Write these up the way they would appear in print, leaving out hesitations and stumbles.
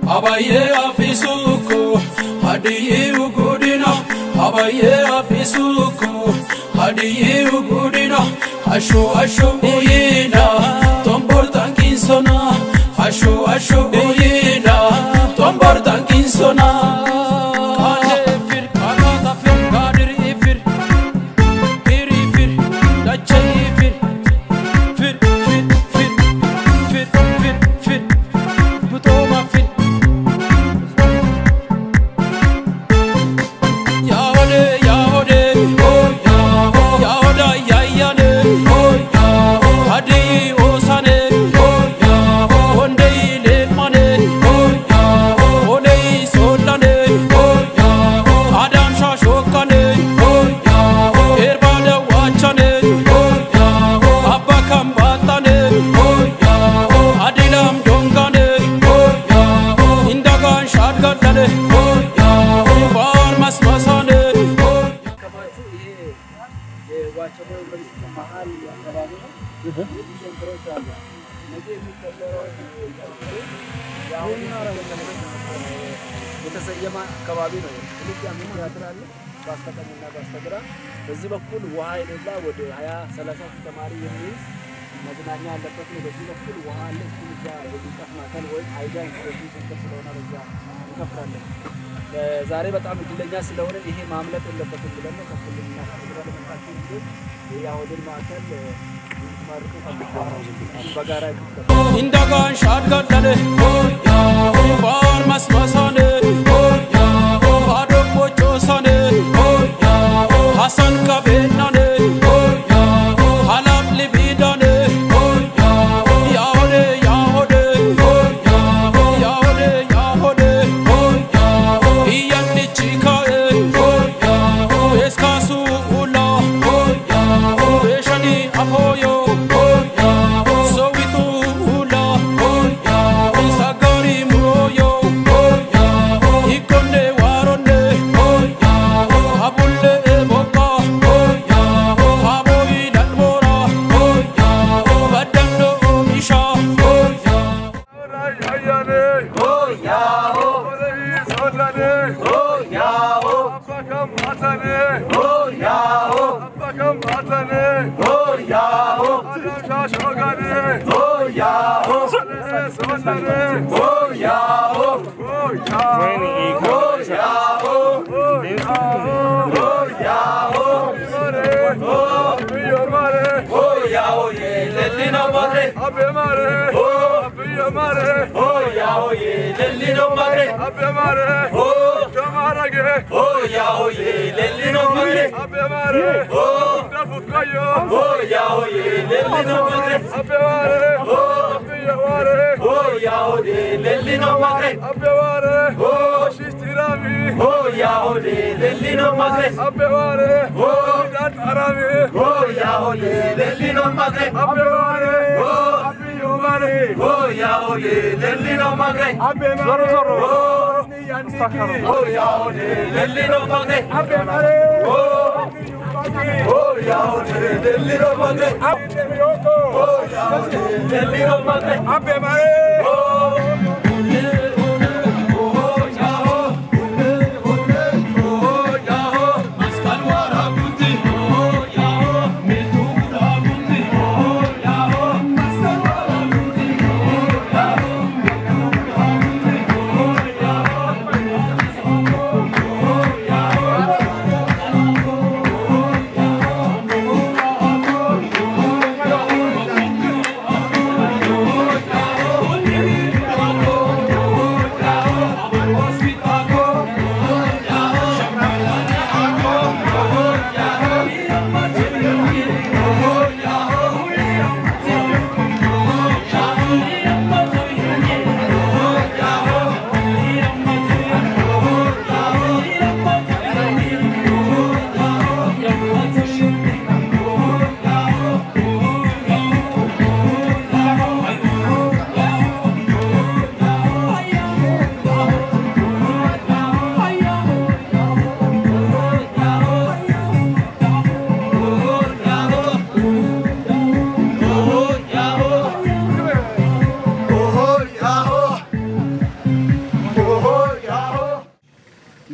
Abaye afisuko hadiye ugudina Abaye afisuko hadiye ugudina Asho asho uyina tombor tankinsona Asho asho uyina tombor tankinsona የተሰየማ አካባቢ ነው ልክ ያምን ያትራል ባስተቀኝና ባስተግራ በዚህ በኩል ውሃ የሌላ ወደ 20 30 ተማሪ የሚይዝ መዝናኛ ያለበት ነው በዚህ በኩል ውሃ አለ እዛ የዲቃፍ ማከል ወይ አይዳ ኢንስቲትዩት ስለሆነ በዛ እንከፍራለን ዛሬ በጣም እድለኛ ስለሆነ ይሄ ማምለጥ የለበትም ብለን ነው ከፍልና ስለተመጣጣኝ የያሁድን ማከል Indagan shadgadane Bar masmasane Badok bochosane Hasan kabenane Halab libidane Yahode Yahode Yahode Yahode Iyanni chikae Eskasu ula Eshani ahoyo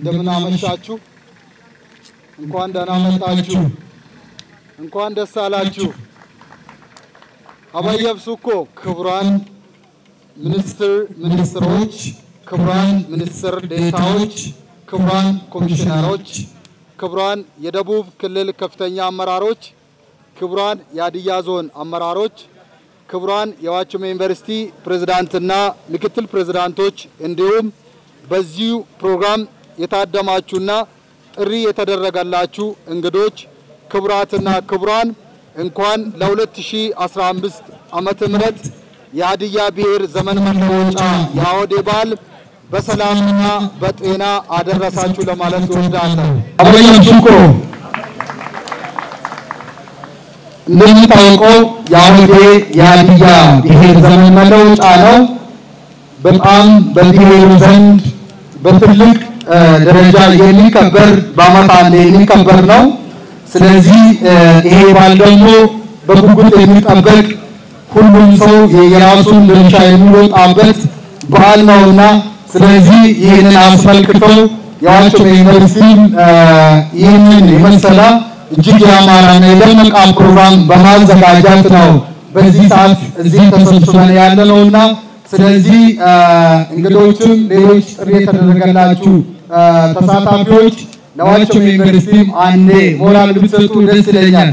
እንደምን አመሻችሁ እንኳን ደህና መጣችሁ እንኳን ደስ አላችሁ አባየብሱኮ ክቡራን ሚኒስትሮች ክቡራን ሚኒስትር ዴታዎች ክቡራን ኮሚሽነሮች ክቡራን የደቡብ ክልል ከፍተኛ አመራሮች ክቡራን የሀዲያ ዞን አመራሮች ክቡራን የዋቸሞ ዩኒቨርሲቲ ፕሬዝዳንትና ምክትል ፕሬዝዳንቶች እንዲሁም በዚህ ፕሮግራም የታደማችሁና ጥሪ የተደረገላችሁ እንግዶች ክቡራትና ክቡራን እንኳን ለ2015 ዓመተ ምህረት የሀዲያ ብሔር ዘመን መለወጫ የአውደ በዓል በሰላምና በጤና አደረሳችሁ ለማለት እወዳለሁ። አብረያችሁኮ እንደምታውቀው የአውደ የሀዲያ ብሔር ዘመን መለወጫ ነው። በጣም በብሔሩ ዘንድ በትልቅ ደረጃ የሚከበር በዓመት አንዴ የሚከበር ነው። ስለዚህ ይሄ በዓል ደግሞ በጉጉት የሚጠበቅ ሁሉም ሰው የራሱን ድርሻ የሚወጣበት በዓል ነውና ስለዚህ ይሄንን አስመልክተው የዋቸሞ ዩኒቨርሲቲ ይሄንን የመሰለ እጅግ ያማረና የደመቀ ፕሮግራም በማዘጋጀት ነው በዚህ ሰዓት እዚህ ተሰብስበን ያለነውና ስለዚህ እንግዶችም ሌሎች ጥሪ የተደረገላችሁ ተሳታፊዎች ለዋቸሞ ዩኒቨርሲቲ አንዴ ሞራል ብትሰጡ ደስ ይለኛል።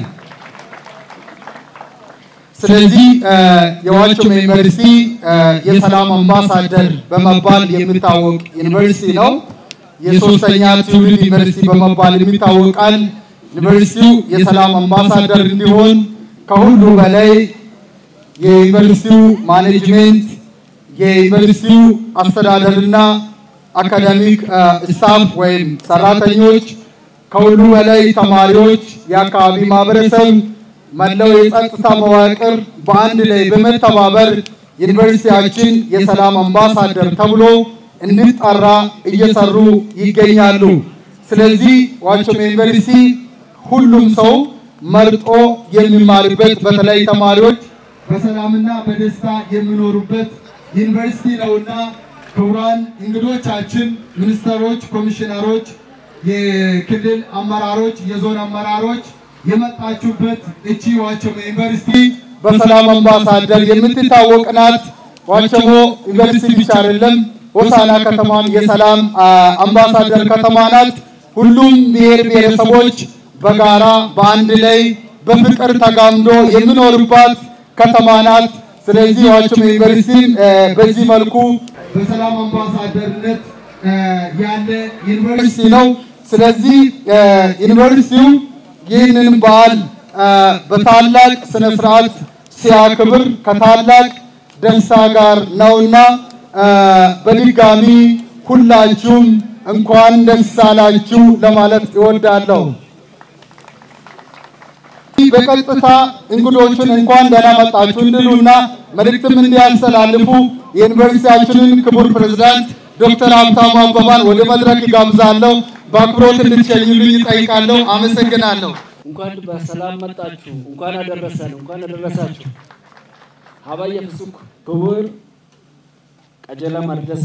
ስለዚህ የዋቸሞ ዩኒቨርሲቲ የሰላም አምባሳደር በመባል የሚታወቅ ዩኒቨርሲቲ ነው። የሶስተኛ ትውልድ ዩኒቨርሲቲ በመባል የሚታወቃል። ዩኒቨርሲቲው የሰላም አምባሳደር እንዲሆን ከሁሉ በላይ የዩኒቨርሲቲው ማኔጅመንት የዩኒቨርሲቲው አስተዳደርና አካዳሚክ ስታፍ ወይም ሰራተኞች ከሁሉ በላይ ተማሪዎች የአካባቢ ማህበረሰብ መላው የጸጥታ መዋቅር በአንድ ላይ በመተባበር ዩኒቨርሲቲያችን የሰላም አምባሳደር ተብሎ እንዲጠራ እየሰሩ ይገኛሉ። ስለዚህ ዋቸሞ ዩኒቨርሲቲ ሁሉም ሰው መርጦ የሚማርበት በተለይ ተማሪዎች በሰላምና በደስታ የሚኖሩበት ዩኒቨርሲቲ ነውና ክቡራን እንግዶቻችን ሚኒስትሮች ኮሚሽነሮች የክልል አመራሮች የዞን አመራሮች የመጣችሁበት እቺ ዋቸሞ ዩኒቨርሲቲ በሰላም አምባሳደር የምትታወቅ ናት። ዋቸሞ ዩኒቨርሲቲ ብቻ አይደለም ሆሳዕና ከተማም የሰላም አምባሳደር ከተማ ናት። ሁሉም ብሔር ብሔረሰቦች በጋራ በአንድ ላይ በፍቅር ተጋምዶ የሚኖርባት ከተማ ናት። ስለዚህ ዋቸሞ ዩኒቨርሲቲ በዚህ መልኩ በሰላም አምባሳደርነት ያለ ዩኒቨርሲቲ ነው። ስለዚህ ዩኒቨርሲቲው ይህንን በዓል በታላቅ ስነ ስርዓት ሲያከብር ከታላቅ ደስታ ጋር ነውና በድጋሚ ሁላችሁም እንኳን ደስ አላችሁ ለማለት እወዳለሁ። በቀጥታ እንግዶቹን እንኳን ደህና መጣችሁ እንድሉና መልእክትም እንዲያስተላልፉ የዩኒቨርሲቲያችንን ክቡር ፕሬዝዳንት ዶክተር ሀብታሙ አበባን ወደ መድረክ ጋብዛለሁ። በአክብሮት እንድትሸኙልኝ እጠይቃለሁ። አመሰግናለሁ። እንኳን በሰላም መጣችሁ እንኳን አደረሰን እንኳን አደረሳችሁ። አባየብሱክ ክቡር ቀጀላ መርደሳ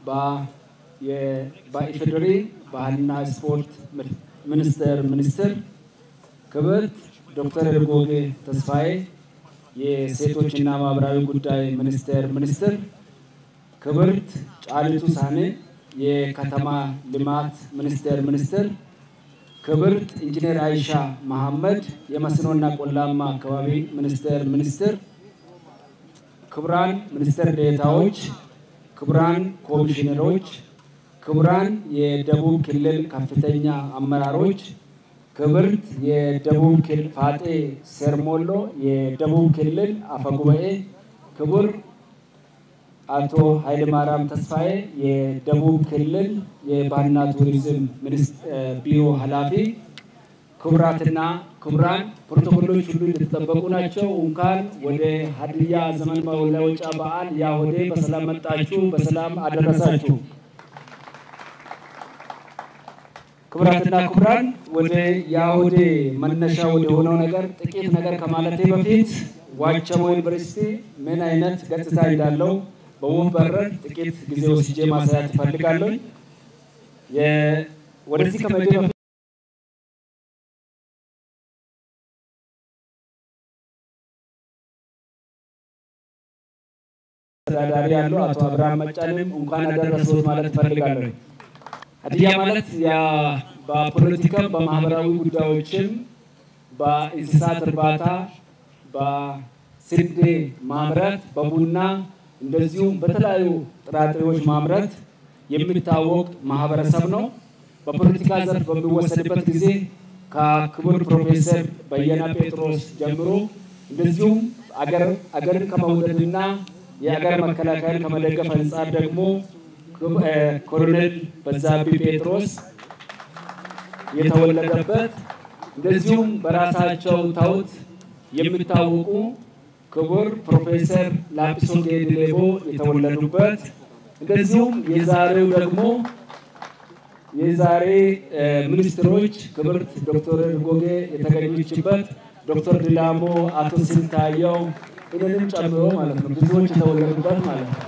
በኢፌዴሪ ባህልና ስፖርት ሚኒስትር ክብርት ዶክተር ኤርጎጌ ተስፋዬ የሴቶችና ማህበራዊ ጉዳይ ሚኒስትር ክብርት ጫልቱ ሳኔ የከተማ ልማት ሚኒስትር ክብርት ኢንጂነር አይሻ መሐመድ የመስኖና ቆላማ አካባቢ ሚኒስትር ክቡራን ሚኒስትር ዴታዎች ክቡራን ኮሚሽነሮች ክቡራን የደቡብ ክልል ከፍተኛ አመራሮች ክብርት የደቡብ ክልል ፋጤ ሰርሞሎ የደቡብ ክልል አፈጉባኤ ክቡር አቶ ኃይለ ማርያም ተስፋዬ የደቡብ ክልል የባህልና ቱሪዝም ቢሮ ኃላፊ ክቡራትና ክቡራን ፕሮቶኮሎች ሁሉ እንደተጠበቁ ናቸው። እንኳን ወደ ሀዲያ ዘመን መለወጫ በዓል ያውዴ በሰላም መጣችሁ በሰላም አደረሳችሁ። ክቡራትና ክቡራን ወደ ያውዴ መነሻ ወደ ሆነው ነገር ጥቂት ነገር ከማለቴ በፊት ዋቸሞ ዩኒቨርሲቲ ምን አይነት ገጽታ እንዳለው በወንበር ጥቂት ጊዜ ወስጄ ማሳየት ፈልጋለሁ። ወደዚህ ከመደብ ተዳዳሪ ያለው አቶ አብርሃም መጫንም እንኳን አደረሰዎት ማለት ፈልጋለሁ። ሀዲያ ማለት ያ በፖለቲካ በማህበራዊ ጉዳዮችም በእንስሳት እርባታ በስንዴ ማምረት በቡና እንደዚሁም በተለያዩ ጥራጥሬዎች ማምረት የሚታወቅ ማህበረሰብ ነው። በፖለቲካ ዘርፍ በሚወሰድበት ጊዜ ከክቡር ፕሮፌሰር በየነ ጴጥሮስ ጀምሮ እንደዚሁም አገርን ከመውደድና የአገር መከላከያን ከመደገፍ አንፃር ደግሞ ኮሎኔል በዛብህ ጴጥሮስ የተወለደበት እንደዚሁም በራሳቸው ታውት የሚታወቁ ክቡር ፕሮፌሰር ላጲሶ ጌዴሌቦ የተወለዱበት እንደዚሁም የዛሬው ደግሞ የዛሬ ሚኒስትሮች ክብርት ዶክተር ርጎጌ የተገኙችበት ዶክተር ዲላሞ አቶ ስንታየው እነንም ጨምሮ ማለት ነው ብዙዎች የተወለዱበት ማለት ነው።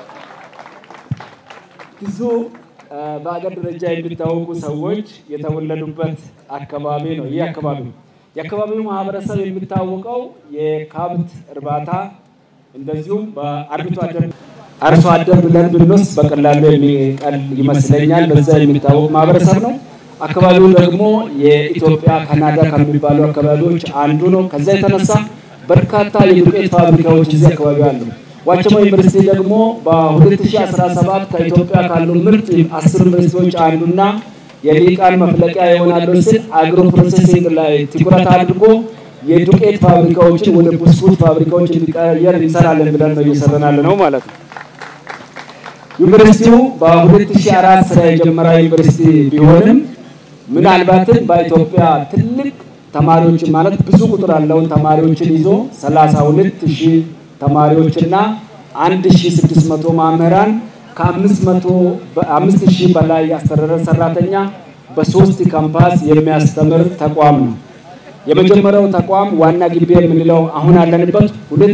ብዙ በአገር ደረጃ የሚታወቁ ሰዎች የተወለዱበት አካባቢ ነው። ይህ የአካባቢው ማህበረሰብ የሚታወቀው የከብት እርባታ እንደዚሁም በአርሶ አደር ብለን ብንወስድ በቀላሉ የሚቀል ይመስለኛል። በዛ የሚታወቅ ማህበረሰብ ነው። አካባቢው ደግሞ የኢትዮጵያ ካናዳ ከሚባሉ አካባቢዎች አንዱ ነው። ከዛ የተነሳ በርካታ የዱቄት ፋብሪካዎች እዚህ አካባቢ አሉ። ዋቸሞ ዩኒቨርሲቲ ደግሞ በ2017 ከኢትዮጵያ ካሉ ምርጥ 10 ዩኒቨርሲቲዎች አንዱና የሊቃን መፍለቂያ ይሆናል ሲል አግሮ ፕሮሰሲንግ ላይ ትኩረት አድርጎ የዱቄት ፋብሪካዎችን ወደ ብስኩት ፋብሪካዎች እንዲቀየር እንሰራለን ብለን ነው እየሰራን ነው ማለት ነው። ዩኒቨርሲቲው በ2004 ስራ የጀመረ ዩኒቨርሲቲ ቢሆንም ምናልባትም በኢትዮጵያ ትልቅ ተማሪዎች ማለት ብዙ ቁጥር ያለውን ተማሪዎችን ይዞ 32000 ተማሪዎችና 1600 መምህራን ከ5000 በላይ ያስተዳደር ሰራተኛ በ3 ካምፓስ የሚያስተምር ተቋም ነው። የመጀመሪያው ተቋም ዋና ግቢ የምንለው አሁን ያለንበት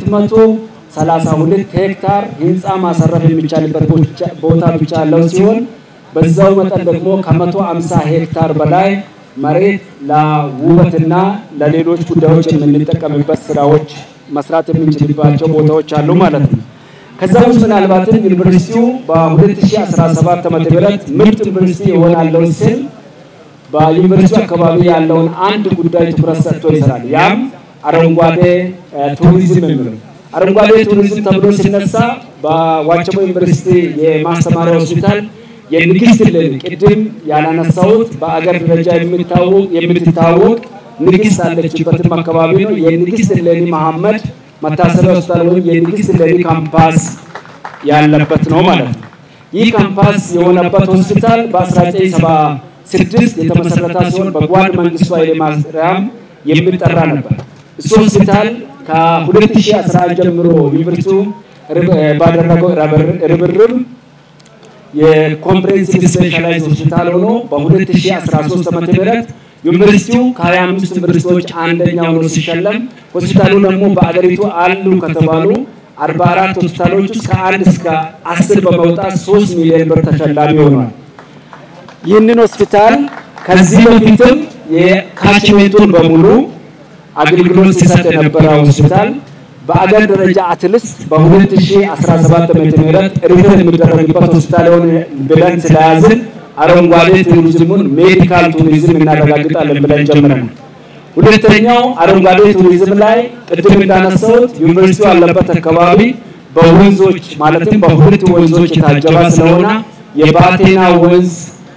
232 ሄክታር ህንፃ ማሰረፍ የሚቻልበት ቦታ ብቻ ያለው ሲሆን በዛው መጠን ደግሞ ከ150 ሄክታር በላይ መሬት ለውበትና ለሌሎች ጉዳዮች የምንጠቀምበት ስራዎች መስራት የምንችልባቸው ቦታዎች አሉ ማለት ነው። ከዛ ውስጥ ምናልባትም ዩኒቨርሲቲው በ2017 ዓ.ም ምርጥ ዩኒቨርሲቲ ይሆናል ሲል በዩኒቨርሲቲው አካባቢ ያለውን አንድ ጉዳይ ትኩረት ሰጥቶ ይሰራል። ያም አረንጓዴ ቱሪዝም ነው። አረንጓዴ ቱሪዝም ተብሎ ሲነሳ በዋቸሞ ዩኒቨርሲቲ የማስተማሪያ ሆስፒታል የንግስት እሌኒ ቅድም ያላነሳሁት በአገር ደረጃ የምትታወቅ ንግስት አለችበትም አካባቢ ነው። የንግስት እሌኒ መሐመድ መታሰቢያ ሆስፒታል ወይም የንግስት እሌኒ ካምፓስ ያለበት ነው ማለት ነው። ይህ ካምፓስ የሆነበት ሆስፒታል በ1976 የተመሰረተ ሲሆን በጓድ መንግስቱ ኃይለ ማርያም የሚጠራ ነበር። እሱ ሆስፒታል ከ2011 ጀምሮ ዩኒቨርሲቲው ባደረገው ርብርብ የኮምፕሬሄንሲቭ ስፔሻላይዝድ ሆስፒታል ሆኖ በ2013 ዓ.ም ዩኒቨርሲቲው ከ25 ዩኒቨርሲቲዎች አንደኛው ሆኖ ሲሸለም ሆስፒታሉ ደግሞ በአገሪቱ አሉ ከተባሉ 44 ሆስፒታሎች ውስጥ ከ1 እስከ 10 በመውጣት 3 ሚሊዮን ብር ተሸላሚ ሆኗል። ይህንን ሆስፒታል ከዚህ በፊትም የካችሜንቱን በሙሉ አገልግሎት ሲሰጥ የነበረው ሆስፒታል በአገር ደረጃ አትሊስት በ2017 ዓ.ም ሪፈር የሚደረግበት ሆስፒታል ሆነ ብለን ስለያዝን አረንጓዴ ቱሪዝሙን ሜዲካል ቱሪዝም እናረጋግጣለን ብለን ጀምረናል። ሁለተኛው አረንጓዴ ቱሪዝም ላይ ቅድም እንዳነሳሁት ዩኒቨርሲቲው ያለበት አካባቢ በወንዞች ማለትም በሁለት ወንዞች የታጀበ ስለሆነ የባቴና ወንዝ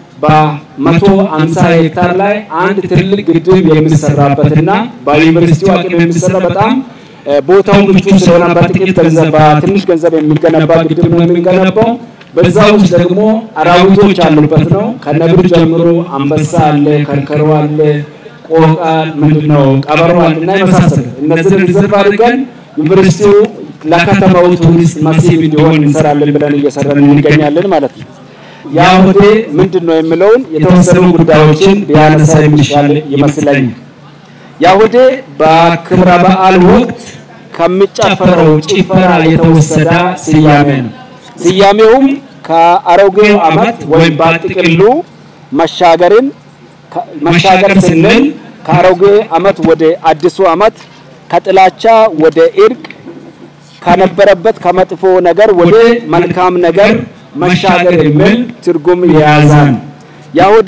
በ150 ሄክታር ላይ አንድ ትልቅ ግድብ የሚሰራበትና በዩኒቨርሲቲው አቅም የሚሰራ በጣም ቦታው ምቹ ስለሆነ በጥቂት ገንዘብ በትንሽ ገንዘብ የሚገነባ ግድብ ነው የሚገነባው። በዛው ውስጥ ደግሞ አራዊቶች አሉበት ነው። ከነብር ጀምሮ አንበሳ አለ፣ ከርከሮ አለ፣ ቆቃ ምንድነው ቀበሮ አለና የመሳሰሉ እነዚህ ሪዘርቭ አድርገን ዩኒቨርሲቲው ለከተማው ቱሪስት መስህብ እንዲሆን እንሰራለን ብለን እየሰራን እንገኛለን ማለት ነው። ያሁዴ ምንድነው የሚለውን የተወሰኑ ጉዳዮችን ቢያነሳ የሚሻል ይመስለኛል። ያሁዴ በክብረ በዓል ወቅት ከሚጨፈረው ጭፈራ የተወሰደ ስያሜ ነው። ስያሜውም ከአሮጌው ዓመት ወይም በጥቅሉ መሻገር ስንል ከአሮጌ ዓመት ወደ አዲሱ ዓመት ከጥላቻ ወደ እርቅ ከነበረበት ከመጥፎ ነገር ወደ መልካም ነገር መሻገር የሚል ትርጉም የያዛል። የአውደ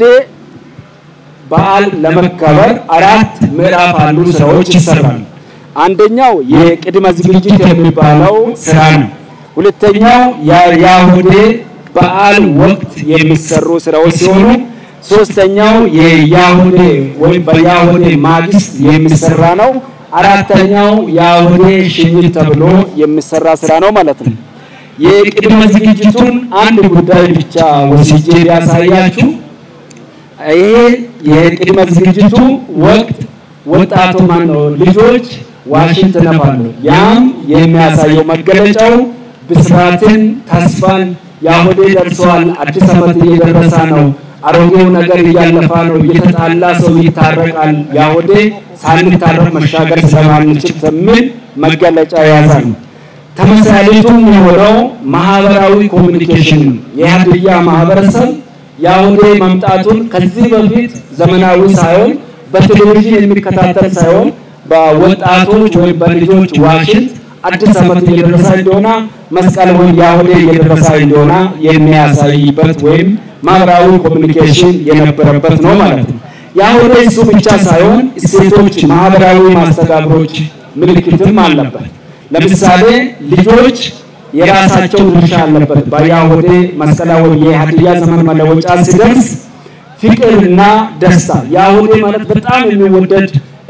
በዓል ለመከበር 4 ምዕራፍ አሉ ስራዎች ይሰራሉ። አንደኛው የቅድመ ዝግጅት የሚባለው ስራ ነው። ሁለተኛው የአውደ በዓል ወቅት የሚሰሩ ስራዎች ሲሆኑ ሶስተኛው የአውደ ወይ በአውደ ማግስት የሚሰራ ነው። አራተኛው የአውደ ሽኝት ተብሎ የሚሰራ ስራ ነው ማለት ነው። የቅድመ ዝግጅቱን አንድ ጉዳይ ብቻ ወስጄ ያሳያችሁ። ይሄ የቅድመ ዝግጅቱ ወቅት ወጣቱ ማነው ልጆች ዋሽንት ነፋሉ። ያም የሚያሳየው መገለጫው ብስራትን፣ ተስፋን የአውደ ደርሷል፣ አዲስ ዓመት እየደረሰ ነው፣ አሮጌው ነገር እያለፈ ነው፣ እየተጣላ ሰው ይታረቃል፣ የአውደ ሳንታረቅ መሻገር ስለማንችል የሚል መገለጫ ያዛል። ተመሳሳይቱም የሆነው ማህበራዊ ኮሙኒኬሽን የሀዲያ ማህበረሰብ የአውደ መምጣቱን ከዚህ በፊት ዘመናዊ ሳይሆን በቴሌቪዥን የሚከታተል ሳይሆን በወጣቶች ወይ በልጆች ዋሽንት አዲስ ዓመት እየደረሰ እንደሆነ መስቀል ወይ የአውደ እየደረሰ እንደሆነ የሚያሳይበት ወይም ማህበራዊ ኮሙኒኬሽን የነበረበት ነው ማለት ነው። የአውደ እሱ ብቻ ሳይሆን እሴቶች፣ ማህበራዊ ማስተጋብሮች ምልክትም አለበት። ለምሳሌ ልጆች የራሳቸው ድርሻ አለበት። በአውደ መስቀላዊ የሀዲያ ዘመን መለወጫ ሲደርስ ፍቅርና ደስታ የአውደ ማለት በጣም የሚወደድ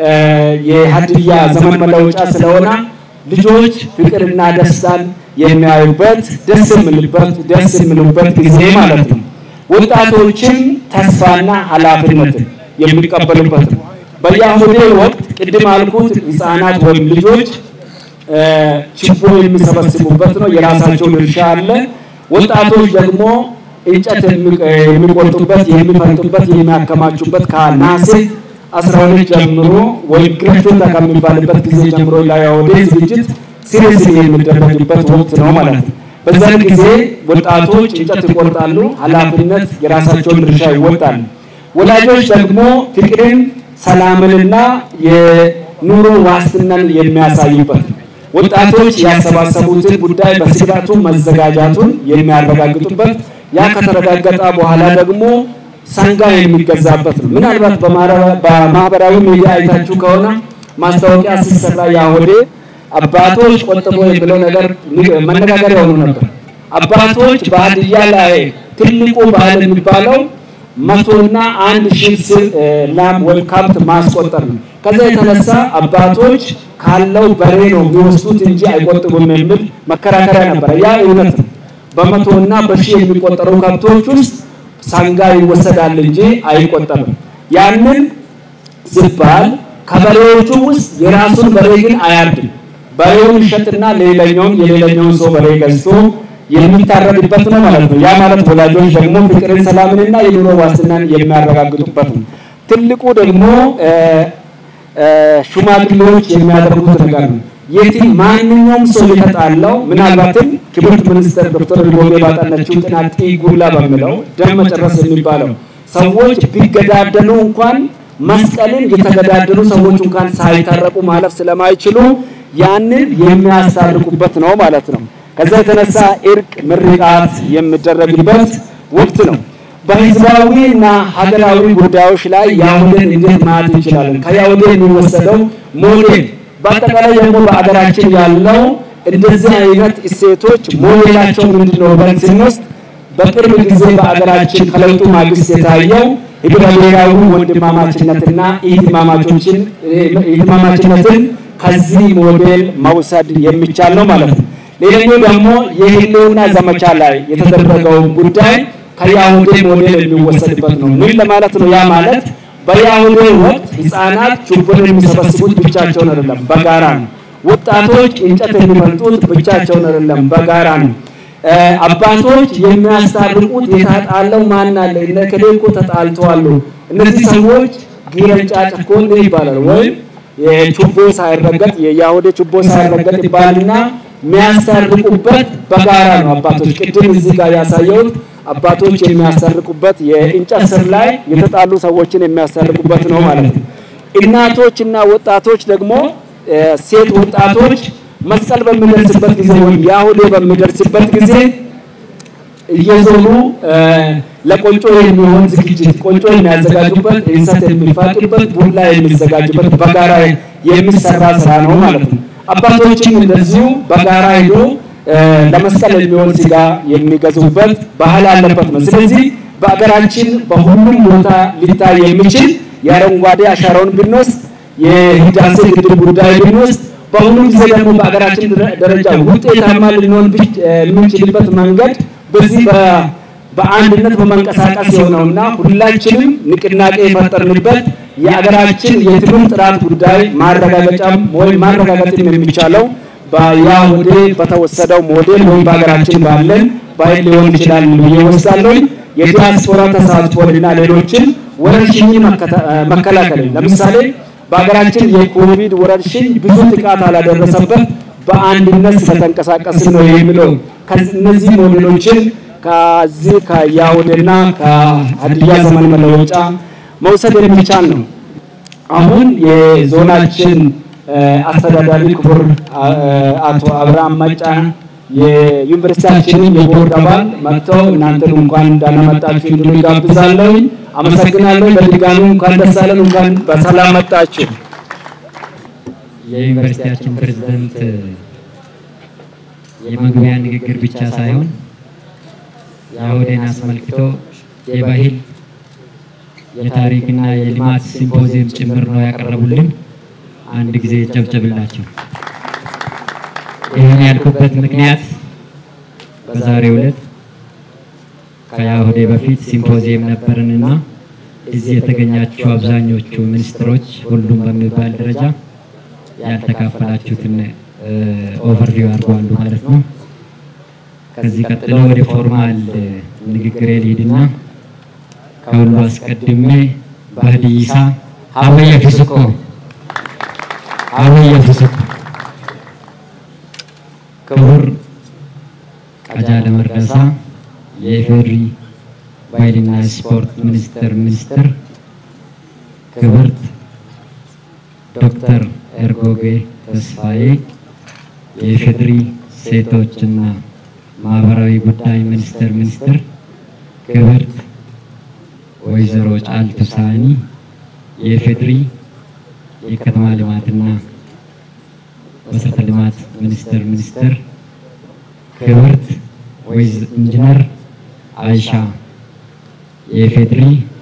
የሀዲያ ዘመን መለወጫ ስለሆነ ልጆች ፍቅርና ደስታን የሚያዩበት ደስ የሚሉበት ጊዜ ማለት ነው። ወጣቶችም ተስፋና ኃላፊነትን የሚቀበሉበት በአውደ ወቅት ቅድም አልኩት ህፃናት ወይም ልጆች ችቦ የሚሰበስቡበት ነው። የራሳቸው ድርሻ አለ። ወጣቶች ደግሞ እንጨት የሚቆርጡበት፣ የሚፈልጡበት፣ የሚያከማቹበት ከነሐሴ 12 ጀምሮ ወይ ግረቶታ ከሚባልበት ጊዜ ጀምሮ ለአውደ ዝግጅት ሲሪየስ የሚደረግበት ወቅት ነው ማለት ነው። በዛን ጊዜ ወጣቶች እንጨት ይቆርጣሉ፣ ኃላፊነት የራሳቸውን ድርሻ ይወጣሉ። ወላጆች ደግሞ ፍቅርን፣ ሰላምንና የኑሮ ዋስትናን የሚያሳዩበት ወጣቶች ያሰባሰቡትን ጉዳይ በስጋቱ መዘጋጃቱን የሚያረጋግጡበት ያ ከተረጋገጠ በኋላ ደግሞ ሰንጋ የሚገዛበት ነው። ምናልባት በማህበራዊ ሚዲያ አይታችሁ ከሆነ ማስታወቂያ ሲሰራ የአውደ አባቶች ቆጥቦ የሚለው ነገር መነጋገሪያ ሆኖ ነበር። አባቶች በሀዲያ ላይ ትልቁ ባህል የሚባለው 100ና 1000 ላም ወይ ከብት ማስቆጠር ነው። ከዛ የተነሳ አባቶች ካለው በሬ ነው የሚወስዱት እንጂ አይቆጥቡም የሚል መከራከሪያ ነበር። ያ እውነት ነው። በ100ና በ1000 የሚቆጠሩ ከብቶች ውስጥ ሰንጋ ይወሰዳል እንጂ አይቆጠብም። ያንን ሲባል ከበሬዎቹ ውስጥ የራሱን በሬ ግን አያርድም። በሬውን ይሸጥና የሌላኛውን ሰው በሬ ገዝቶ የሚታረድበት ነው ማለት ነው። ያ ማለት ወላጆች ደግሞ ፍቅርን፣ ሰላምንና የኑሮ ዋስትናን የሚያረጋግጡበት ነው። ትልቁ ደግሞ ሽማግሌዎች የሚያደርጉት ነገር ነው። ማንኛውም ሰው የተጣላው ምናልባትም ክብርት ሚኒስትር ዶክተር ሪቦጌ ባጠናችው ጥናት ጉላ በሚለው ደም መጨረስ የሚባለው ሰዎች ቢገዳደሉ እንኳን መስቀልን የተገዳደሉ ሰዎች እንኳን ሳይታረቁ ማለፍ ስለማይችሉ ያንን የሚያሳርቁበት ነው ማለት ነው። ከዛ የተነሳ እርቅ፣ ምርቃት የሚደረግበት ወቅት ነው። በህዝባዊና ሀገራዊ ጉዳዮች ላይ የአውደን እንዴት ማየት እንችላለን? ከአውደ የሚወሰደው ሞዴል በአጠቃላይ ደግሞ በአገራችን ያለው እንደዚህ አይነት እሴቶች ሞዴላቸው ምንድነው ብለን ስንወስድ በቅርብ ጊዜ በአገራችን ከለውጡ ማግስት የታየው ህብረ ብሔራዊ ወንድማማችነትና ኢህትማማችነትን ከዚህ ሞዴል መውሰድ የሚቻል ነው ማለት ነው። ሌላኛው ደግሞ የህልውና ዘመቻ ላይ የተደረገው ጉዳይ ከአውደ ሞዴል የሚወሰድበት ነው። ምን ለማለት ነው? ያ ማለት በአውደ ወቅት ህፃናት ችቦን የሚሰበስቡት ብቻቸውን አይደለም፣ በጋራ ነው። ወጣቶች እንጨት የሚፈልጡት ብቻቸውን አይደለም፣ በጋራ ነው። አባቶች የሚያስታርቁት የተጣለው ማን አለ? እነከሌ እኮ ተጣልተዋል፣ እነዚህ ሰዎች ጊረንጫ ጨኮን ይባላል። ወይ የችቦ ሳይረገጥ የአውደ ችቦ ሳይረገጥ ይባልና የሚያስታርቁበት በጋራ ነው። አባቶች ቅድም እዚህ ጋር ያሳየሁት አባቶች የሚያሰርቁበት የእንጨት ስር ላይ የተጣሉ ሰዎችን የሚያሰርቁበት ነው ማለት ነው። እናቶችና ወጣቶች ደግሞ ሴት ወጣቶች መስቀል በሚደርስበት ጊዜ ወይ ያሁሌ በሚደርስበት ጊዜ እየዞሩ ለቆንጮ የሚሆን ዝግጅት ቆንጮ የሚያዘጋጁበት እንሰት የሚፋጡበት ቡላ የሚዘጋጁበት በጋራ የሚሰራ ስራ ነው ማለት ነው። አባቶችም እንደዚሁ በጋራ ሄዶ ለመስቀል የሚሆን ስጋ የሚገዙበት ባህል አለበት ነው። ስለዚህ በአገራችን በሁሉም ቦታ ሊታይ የሚችል የአረንጓዴ አሻራውን ብንወስድ የህዳሴ ግድብ ጉዳይ ብንወስድ በሁሉ ጊዜ ደግሞ በአገራችን ደረጃ ውጤታማ ልንሆን የምንችልበት መንገድ በዚህ በአንድነት በመንቀሳቀስ የሆነውና ሁላችንም ንቅናቄ የፈጠርንበት የአገራችን የትምህርት ጥራት ጉዳይ ማረጋገጫም ወይ ማረጋገጥም የሚቻለው በያሁዴ በተወሰደው ሞዴል ወይ በአገራችን ባለን ባይል ሊሆን ይችላል ይወስዳለኝ። የዲያስፖራ ተሳትፎና ሌሎችን ወረርሽኝ መከላከል ለምሳሌ በአገራችን የኮቪድ ወረርሽኝ ብዙ ጥቃት አላደረሰበት በአንድነት ስለተንቀሳቀስን ነው የሚለው ከነዚህ ሞዴሎችን ከዚህ ከያሁዴና ከሀዲያ ዘመን መለወጫ መውሰድ የሚቻል ነው። አሁን የዞናችን አስተዳዳሪ ክቡር አቶ አብርሃም መጫ የዩኒቨርሲቲያችን የቦርድ አባል መጥተው እናንተን እንኳን እንዳመጣችሁ እንድሉ ጋብዛለሁ። አመሰግናለሁ። በድጋሚ እንኳን ደስ አለን፣ እንኳን በሰላም መጣችሁ። የዩኒቨርሲቲያችን ፕሬዝዳንት የመግቢያ ንግግር ብቻ ሳይሆን ያሁዴን አስመልክቶ የባህል የታሪክና የልማት ሲምፖዚየም ጭምር ነው ያቀረቡልን። አንድ ጊዜ ጨብጨብላችሁ። ይሄን ያልኩበት ምክንያት በዛሬው ዕለት ከያሁዴ በፊት ሲምፖዚየም ነበርንና እዚህ የተገኛችሁ አብዛኞቹ ሚኒስትሮች ሁሉም በሚባል ደረጃ ያልተካፈላችሁትን ኦቨርቪው አድርጓሉ ማለት ነው። ከዚህ ቀጥሎ ወደ ፎርማል ንግግሬ ልሂድና ከሁሉ አስቀድሜ በሀዲይሳ ሀወየ ፍስቆ ክቡር ቀጃለ መርዳሳ የኢፌዴሪ ባህልና ስፖርት ሚኒስትር ክብርት ዶክተር ኤርጎጌ ተስፋዬ የኢፌዴሪ ሴቶችና ማህበራዊ ጉዳይ ሚኒስትር ክብርት ወይዘሮ ጫልቱ ሳኒ የኢፌዴሪ የከተማ ልማትና መሰረተ ልማት ሚኒስትር ክብርት ወይዘሮ ኢንጂነር አይሻ የኢፌዴሪ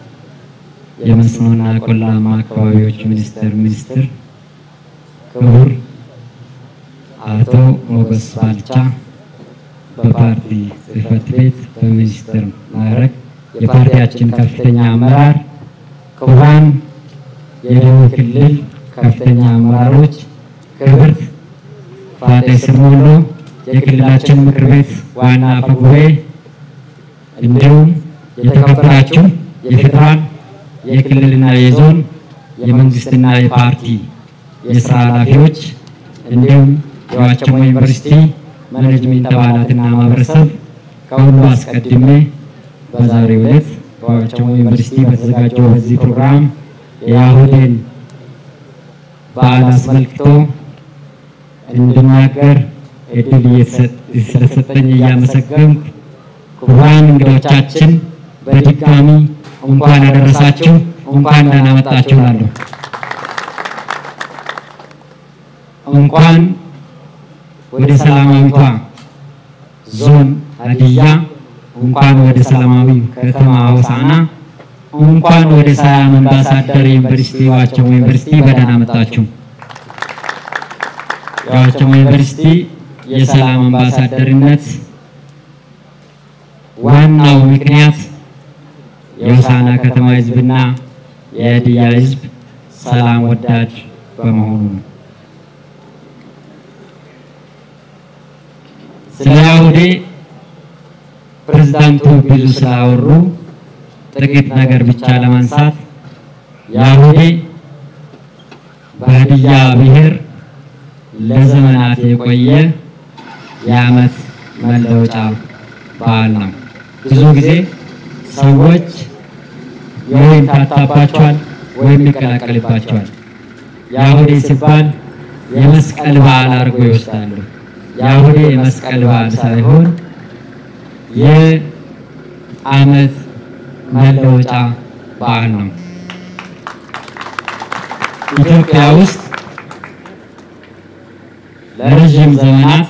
የመስኖና ቆላማ አካባቢዎች ሚኒስትር ክቡር አቶ ሞገስ ባልቻ በፓርቲ ጽሕፈት ቤት በሚኒስትር ማዕረግ የፓርቲያችን ከፍተኛ አመራር፣ ክቡራን የደቡብ ክልል ከፍተኛ አመራሮች፣ ክብርት ፋጤ ስሞሎ የክልላችን ምክር ቤት ዋና አፈ ጉባኤ፣ እንዲሁም የተከበራችሁ የፌደራል የክልልና የዞን የመንግስትና የፓርቲ የስራ ኃላፊዎች እንዲሁም የዋቸሞ ዩኒቨርሲቲ ማኔጅመንት አባላትና ማህበረሰብ ከሁሉ አስቀድሜ በዛሬው ዕለት በዋቸሞ ዩኒቨርሲቲ በተዘጋጀው በዚህ ፕሮግራም የያሁዴን በዓል አስመልክቶ እንድናገር እድል ስለተሰጠኝ እያመሰገንኩ ክቡራን እንግዶቻችን በድጋሚ እንኳን አደረሳችሁ፣ እንኳን ደህና መጣችሁ እላለሁ። እንኳን ወደ ሰላማዊቷ ዞን ሀዲያ፣ እንኳን ወደ ሰላማዊ ከተማ ሆሳዕና፣ እንኳን ወደ ሳያም አምባሳደር ዩኒቨርሲቲ ዋቸሞ ዩኒቨርሲቲ በደህና መጣችሁ። የዋቸሞ ዩኒቨርሲቲ የሰላም አምባሳደርነት ዋናው ምክንያት የሆሳዕና ከተማ ህዝብና የሀዲያ ህዝብ ሰላም ወዳድ በመሆኑ ነው። ስለ ያሁዴ ፕሬዝዳንቱ ብዙ ስላወሩ ጥቂት ነገር ብቻ ለማንሳት ያሁዴ በሀዲያ ብሔር ለዘመናት የቆየ የዓመት መለወጫ በዓል ነው። ብዙ ጊዜ ሰዎች ወይም ታታባቸዋል ወይም ይቀላቀልባቸዋል። የአሁዴ ሲባል የመስቀል በዓል አድርጎ ይወስዳሉ። የአሁዴ የመስቀል በዓል ሳይሆን የዓመት መለወጫ በዓል ነው። ኢትዮጵያ ውስጥ ለረጅም ዘመናት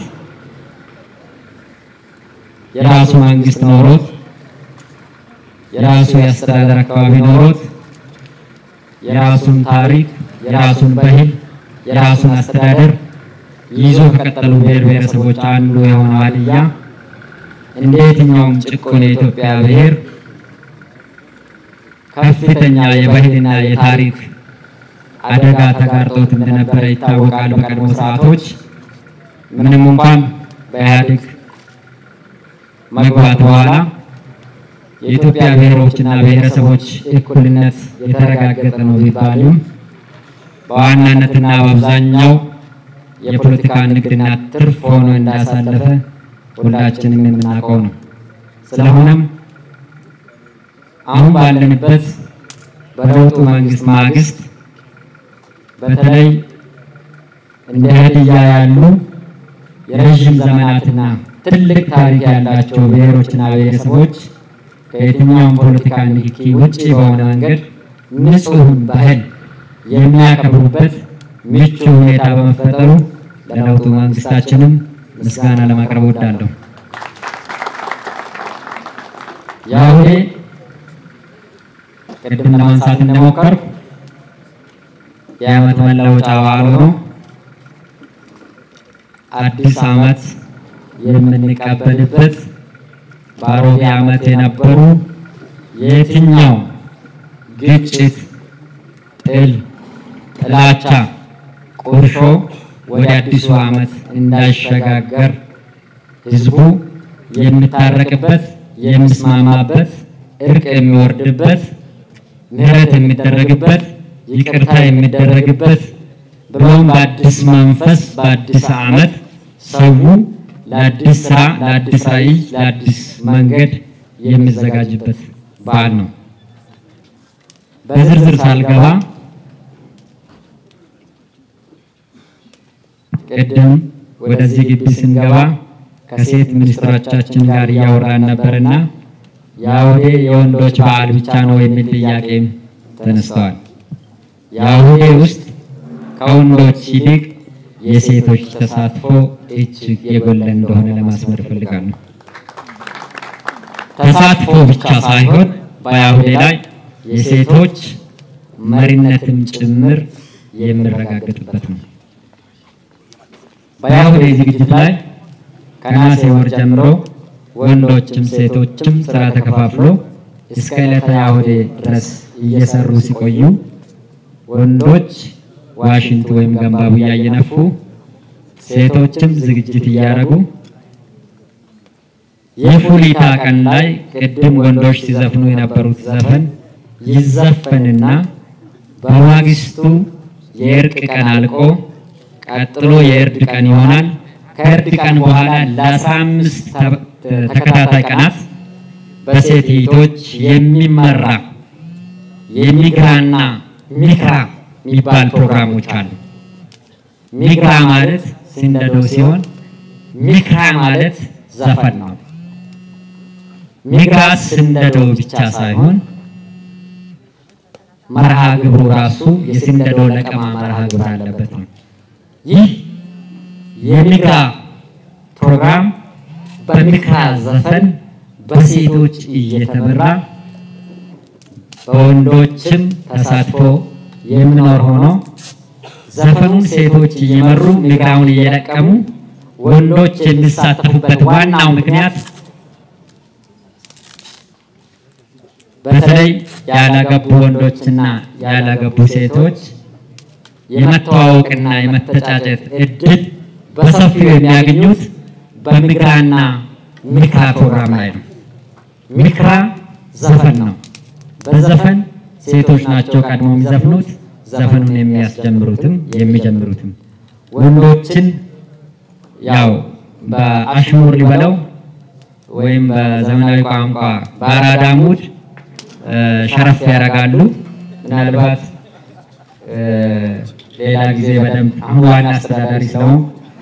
የራሱ መንግስት ኖሮት የራሱ የአስተዳደር አካባቢ ኖሮት የራሱን ታሪክ፣ የራሱን ባህል፣ የራሱን አስተዳደር ይዞ ከቀጠሉ ብሔር ብሔረሰቦች አንዱ የሆነው ሀዲያ እንደ የትኛውም ጭቁን የኢትዮጵያ ብሔር ከፍተኛ የባህልና የታሪክ አደጋ ተጋርጦት እንደነበረ ይታወቃል። በቀድሞ ሰዓቶች ምንም እንኳን በኢህአዴግ መግባት በኋላ የኢትዮጵያ ብሔሮችና ብሔረሰቦች እኩልነት የተረጋገጠ ነው ቢባልም በዋናነትና በአብዛኛው የፖለቲካ ንግድና ትርፍ ሆኖ እንዳሳለፈ ሁላችንም የምናውቀው ነው። ስለሆነም አሁን ባለንበት በለውጡ መንግስት ማግስት በተለይ እንደ ሀዲያ ያሉ የረጅም ዘመናትና ትልቅ ታሪክ ያላቸው ብሔሮችና ብሔረሰቦች ከየትኛውም ፖለቲካ ንክኪ ውጪ በሆነ መንገድ ንጹህን ባህል የሚያከብሩበት ምቹ ሁኔታ በመፈጠሩ ለለውጡ መንግስታችንም ምስጋና ለማቅረብ እወዳለሁ። የአሁዴ ቅድም ለማንሳት እንደሞከርኩ የዓመት መለወጫ በዓል ሆኖ አዲስ ዓመት የምንቀበልበት በአሮጌ ዓመት የነበሩ የትኛው ግጭት፣ ጥል፣ ጥላቻ፣ ቁርሾ ወደ አዲሱ ዓመት እንዳይሸጋገር ህዝቡ የሚታረቅበት፣ የሚስማማበት፣ እርቅ የሚወርድበት፣ ምህረት የሚደረግበት፣ ይቅርታ የሚደረግበት ብሎም በአዲስ መንፈስ በአዲስ ዓመት ሰው ለአዲስ ስራ፣ ለአዲስ ራዕይ፣ ለአዲስ መንገድ የሚዘጋጅበት በዓል ነው። በዝርዝር ሳልገባ ቅድም ወደዚህ ግቢ ስንገባ ከሴት ሚኒስትሮቻችን ጋር እያወራን ነበርና የአሁዴ የወንዶች በዓል ብቻ ነው የሚል ጥያቄም ተነስተዋል። የአሁዴ ውስጥ ከወንዶች ይልቅ የሴቶች ተሳትፎ እጅግ የጎላ እንደሆነ ለማስመር እፈልጋለሁ። ተሳትፎ ብቻ ሳይሆን በአሁዴ ላይ የሴቶች መሪነትም ጭምር የሚረጋገጥበት ነው። በአሁዴ ዝግጅት ላይ ከነሐሴ ወር ጀምሮ ወንዶችም ሴቶችም ስራ ተከፋፍሎ እስከ ዕለተ አሁዴ ድረስ እየሰሩ ሲቆዩ ወንዶች ዋሽንት ወይም ገንባቡያ እየነፉ ሴቶችም ዝግጅት እያደረጉ የፉሊታ ቀን ላይ ቅድም ወንዶች ሲዘፍኑ የነበሩት ዘፈን ይዘፈንና በማግስቱ የእርቅ ቀን አልቆ ቀጥሎ የእርድ ቀን ይሆናል። ከእርድ ቀን በኋላ ለ15 ተከታታይ ቀናት በሴት እህቶች የሚመራ የሚግራና ሚክራ የሚባል ፕሮግራሞች አሉ። ሚግራ ማለት ሲንደዶ ሲሆን ሚክራ ማለት ዘፈን ነው። ሚግራ ሲንደዶ ብቻ ሳይሆን መርሃ ግብሩ ራሱ የሲንደዶ ለቀማ መርሃ ግብር አለበት ነው። ይህ የሚግራ ፕሮግራም በሚክራ ዘፈን በሴቶች እየተመራ በወንዶችም ተሳትፎ የሚኖር ሆኖ ዘፈኑን ሴቶች እየመሩ ሚግራውን እየለቀሙ ወንዶች የሚሳተፉበት ዋናው ምክንያት በተለይ ያላገቡ ወንዶችና ያላገቡ ሴቶች የመተዋወቅና የመተጫጨት እድል በሰፊው የሚያገኙት በሚግራና ሚክራ ፕሮግራም ላይ ነው። ሚክራ ዘፈን ነው። በዘፈን ሴቶች ናቸው ቀድሞ የሚዘፍኑት፣ ዘፈኑን የሚያስጀምሩትም የሚጀምሩትም። ወንዶችን ያው በአሽሙር ሊበለው ወይም በዘመናዊ ቋንቋ በአራዳ ሙድ ሸረፍ ያደርጋሉ። ምናልባት ሌላ ጊዜ በደንብ አሁን ዋና አስተዳዳሪ ስለሆነ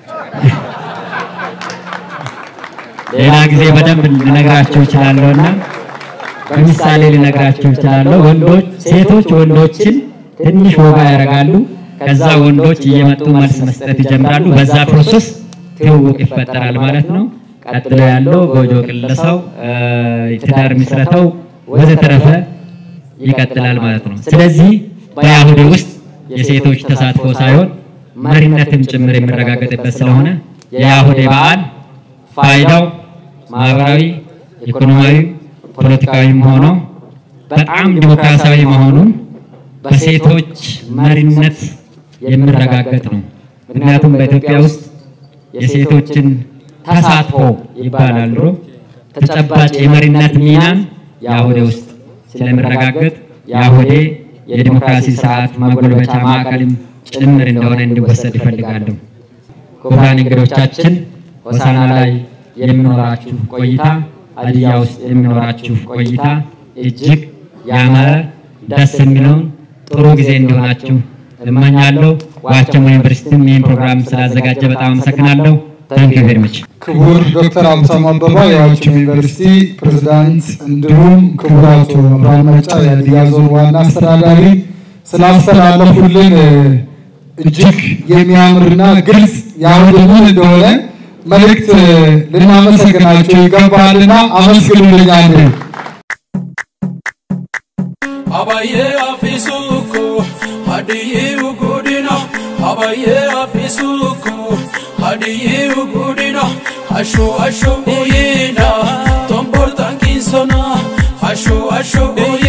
ሌላ ጊዜ በደንብ ልነግራችሁ እችላለሁና በምሳሌ ልነግራችሁ እችላለሁ። ወንዶች ሴቶች ወንዶችን ትንሽ ወጋ ያደርጋሉ። ከዛ ወንዶች እየመጡ መልስ መስጠት ይጀምራሉ። በዛ ፕሮሰስ ትውውቅ ይፈጠራል ማለት ነው። ቀጥሎ ያለው ጎጆ ቅለሳው፣ ትዳር ምስረታው ወዘተረፈ ይቀጥላል ማለት ነው። ስለዚህ በያሁዴ ውስጥ የሴቶች ተሳትፎ ሳይሆን መሪነትም ጭምር የሚረጋገጥበት ስለሆነ የያሁዴ በዓል ፋይዳው ማህበራዊ፣ ኢኮኖሚያዊ፣ ፖለቲካዊም ሆኖ በጣም ዲሞክራሲያዊ መሆኑን በሴቶች መሪነት የሚረጋገጥ ነው። ምክንያቱም በኢትዮጵያ ውስጥ የሴቶችን ተሳትፎ ይባላል ተጨባጭ የመሪነት ሚናን ያሁዴ ውስጥ ስለሚረጋገጥ ያሁዴ የዲሞክራሲ ስርዓት ማጎልበቻ ማዕከልም ጭምር እንደሆነ እንዲወሰድ ይፈልጋሉ። ክቡራን እንግዶቻችን ሆሳዕና ላይ የሚኖራችሁ ቆይታ፣ ሀዲያ ውስጥ የሚኖራችሁ ቆይታ እጅግ ያማረ ደስ የሚለውን ጥሩ ጊዜ እንዲሆናችሁ እመኛለሁ። ዋቸሞ ዩኒቨርሲቲም ይህን ፕሮግራም ስላዘጋጀ በጣም አመሰግናለሁ። ታንክ ዩ ቬሪ ማች። ክቡር ዶክተር ሀብታሙ አበባ የዋቸሞ ዩኒቨርሲቲ ፕሬዝዳንት፣ እንዲሁም ክቡር አቶ መብራን መጫ የሀዲያ ዞን ዋና አስተዳዳሪ ስላስተላለፉልን እጅግ የሚያምርና ግልጽ ያሁዴ ምን እንደሆነ መልእክት ልናመሰግናቸው ይገባልና አመስግኑልኝ። አንዴ አባዬ አፊሱኩ ሀዲዩ ጉዲና አባዬ አፊሱኩ ሀዲዩ ጉዲና አሹ አሹ ኡይና ቶምቦር ታንኪንሶና አሹ አሹ